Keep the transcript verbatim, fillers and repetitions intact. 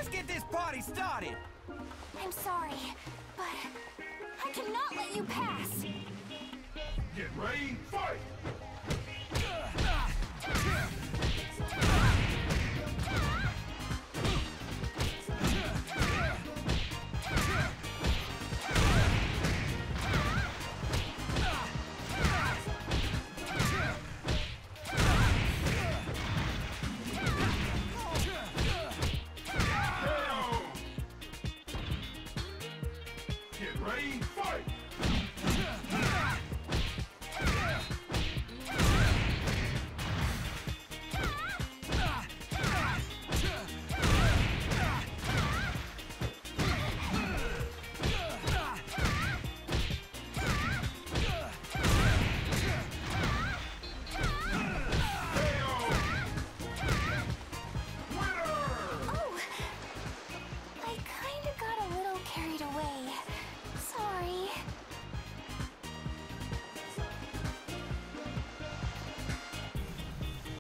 Let's get this party started! I'm sorry, but I cannot let you pass! Get ready, fight!